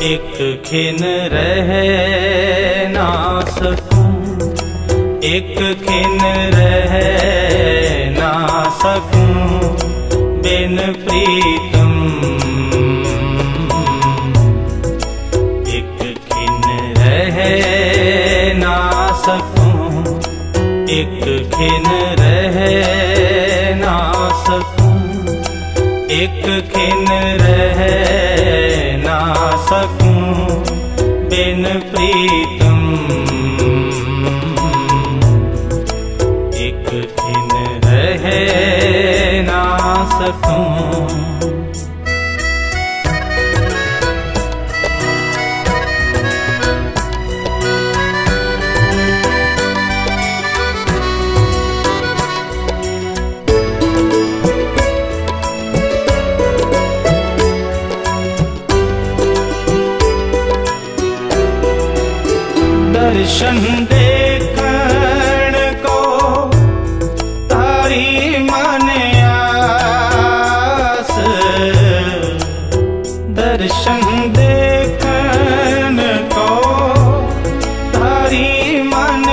एक खिन रह ना सकूं, एक खिन रह ना सकूं बिन प्रीतम। एक खिन रह ना सकूं, एक खिन रह ना सकूं, एक खिन रह ना सकूं बिन प्रीतम। एक खिन रह ना सकूं। दर्शन देखण को तारी मन आस, दर्शन देखण को तारी मन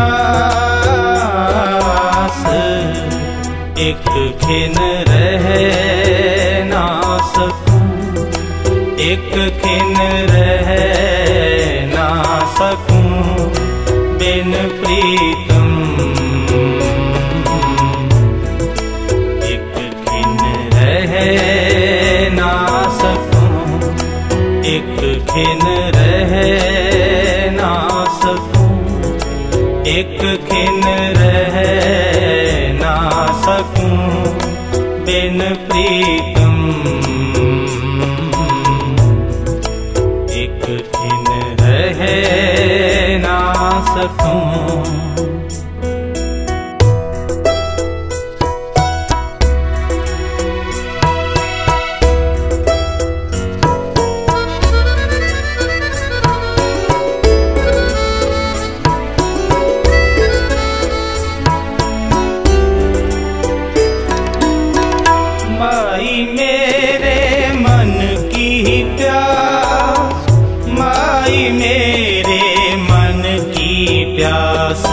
आस। एक खिन रह ना सकूं, एक खिन रह ना सकूं बिन प्रीतम। एक खिन रह ना सकूं, एक खिन रह ना सकूं, एक खिन रह ना सकूं बिन प्रीतम। एक खिन रह ना सकूं। माई मेरे मन की प्यास, माई मेरे मन की प्यास।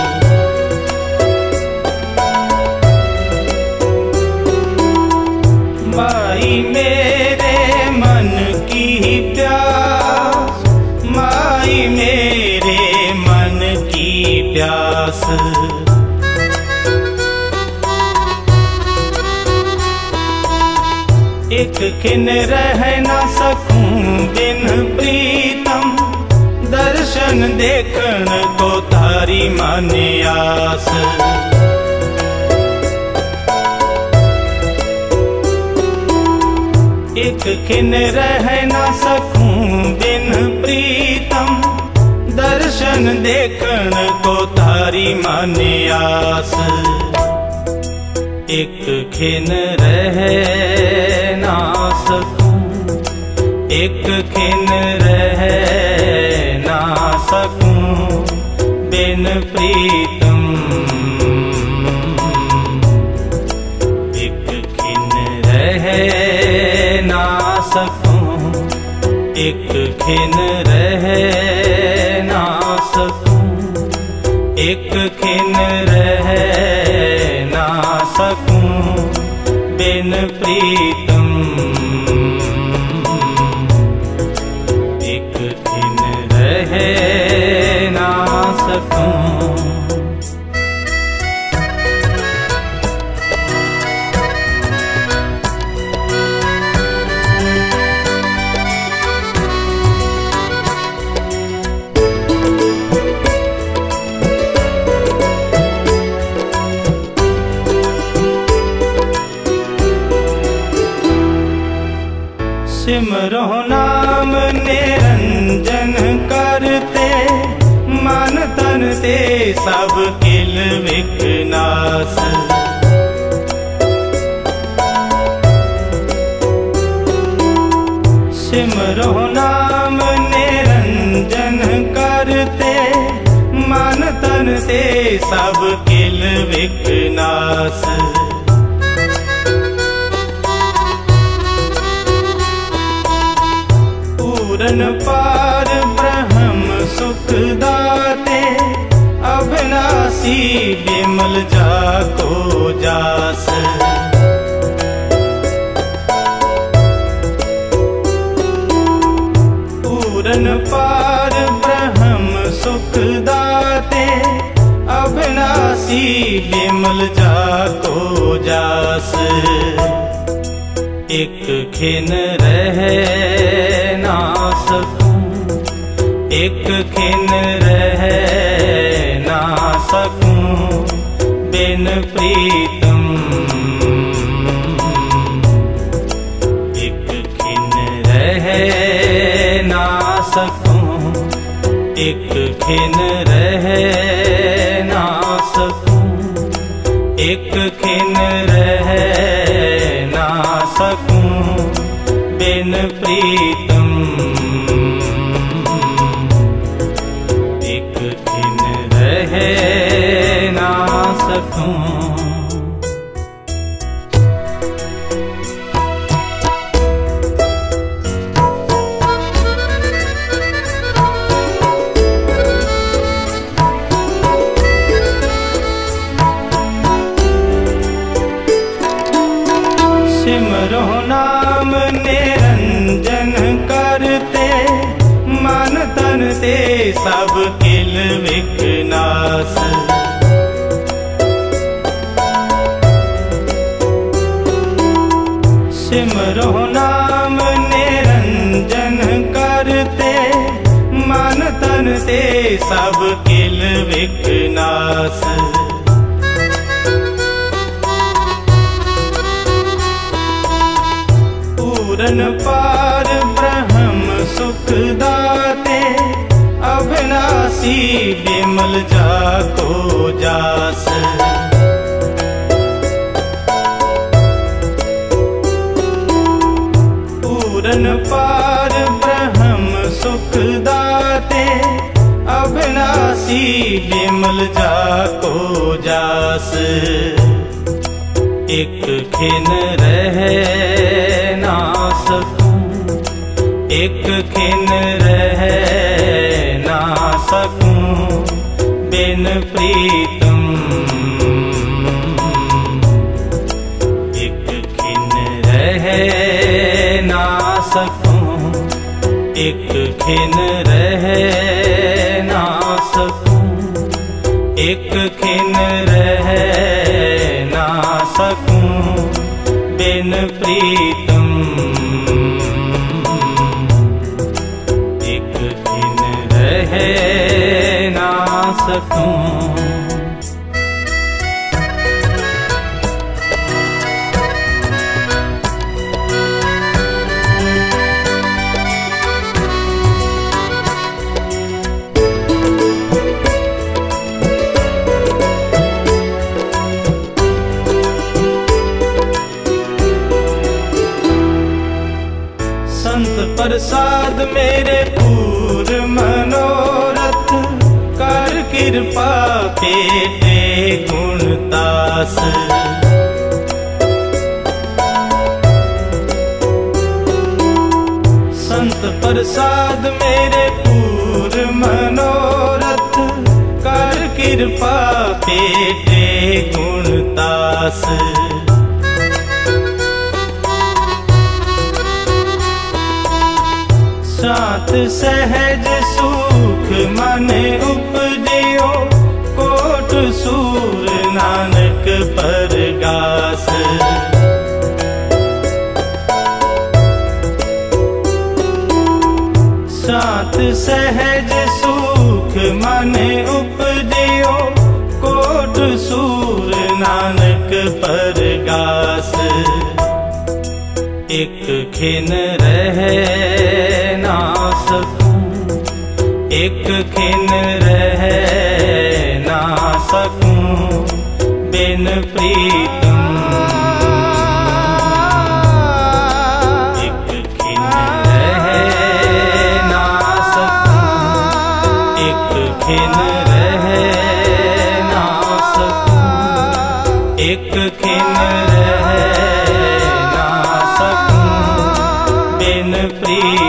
माई मेरे मन की प्यास, माई मेरे मन की प्यास। एक खिन रह ना सकूं बिन प्रीतम, दर्शन देखण को तारी मन आस। एक खिन रह ना सकूं बिन प्रीतम, दर्शन देखण को तारी मन आस। एक खिन रह ना सकूं, एक खिन रह ना सकूं बिन प्रीतम। एक खिन रह ना सकूं, एक खिन रह ना सकूं, एक खिन रह ना सकूं बिन प्रीतम। एक खिन रह ना सकूं। सिमरो नाम निरंजन करते, मन तन ते सब किल विकनाश। सिमरो नाम निरंजन करते, मन तन ते सब किल विकनाश। पूरन पूरन पार ब्रह्म सुख दाते, अविनाशी विमल जाको जास। पूरन पार ब्रह्म सुख दाते, अविनाशी विमल जाको जास। एक खिन रह ना सकूं, एक खिन रह ना सकूं बिन प्रीतम। एक खिन रह ना सकूं, एक खिन रह ना सकूं, एक खिन रह ना सकूं बिन प्रीतम। एक खिन रह ना सकूं। सिमरो नाम निरंजन करते, मन तन ते सब किल विकनाश। सिमरो नाम निरंजन करते, मन तन ते सब किल विकनाश। पूरन पार ब्रह्म सुख दाते, अविनाशी विमल जाको जास। पूरन पार ब्रह्म सुख दाते, अविनाशी विमल जाको जास। एक खिन रह ना सकूं, एक खिन रह ना सकूं बिन प्रीतम। एक खिन रह ना सकूं, एक खिन रह ना सकूं, एक खिन रह ना सकूं बिन प्रीतम। एक खिन रह ना सकूं। संत प्रसाद मेरे पूर मनोरथ, कर कृपा पेटे गुणतास। संत प्रसाद मेरे पूर मनोरथ, कर कृपा पेटे गुणतास। शांत सहज सुख मन उपजियो, कोट सूर नानक परगास। शांत सहज सुख मन उपजियो, कोट सूर नानक परगास। एक खिन रह ना सकूं, एक खिन रह ना सकूं बिन प्रीतम। एक खिन रह ना सकूं, एक खिन रह ना सकूं, एक खिन रह ना सकूं बिन प्रीतम।